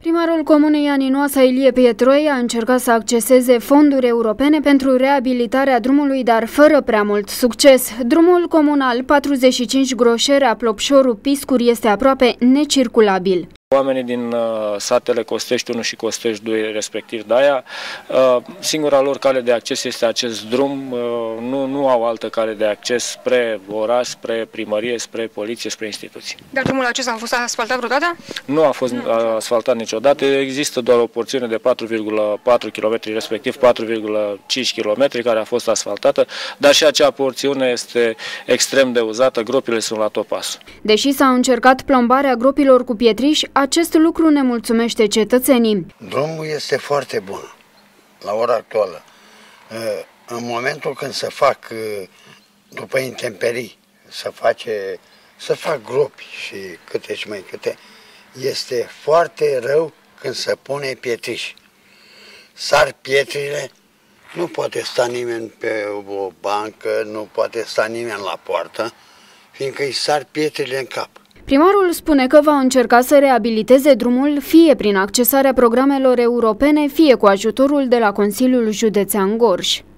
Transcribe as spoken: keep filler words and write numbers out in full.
Primarul comunei Aninoasa, Ilie Pietroi, a încercat să acceseze fonduri europene pentru reabilitarea drumului, dar fără prea mult succes. Drumul comunal patruzeci și cinci Groșerea Plopșoru-Piscuri este aproape necirculabil. Oamenii din uh, satele Costești unu și Costești doi, respectiv Daia, uh, singura lor cale de acces este acest drum, uh, nu, nu au altă cale de acces spre oraș, spre primărie, spre poliție, spre instituții. Dar drumul acesta a fost asfaltat vreodată? Nu a fost nu. asfaltat niciodată, există doar o porțiune de patru virgulă patru kilometri, respectiv patru virgulă cinci kilometri, care a fost asfaltată, dar și acea porțiune este extrem de uzată, gropile sunt la tot pasul. Deși s-a încercat plombarea gropilor cu pietriș, acest lucru ne mulțumește cetățenii. Drumul este foarte bun la ora actuală. În momentul când se fac, după intemperii, să, face, să fac gropi și câte și mai câte, este foarte rău când se pune pietriș. Sar pietrile, nu poate sta nimeni pe o bancă, nu poate sta nimeni la poartă, fiindcă îi sar pietrile în cap. Primarul spune că va încerca să reabiliteze drumul fie prin accesarea programelor europene, fie cu ajutorul de la Consiliul Județean Gorj.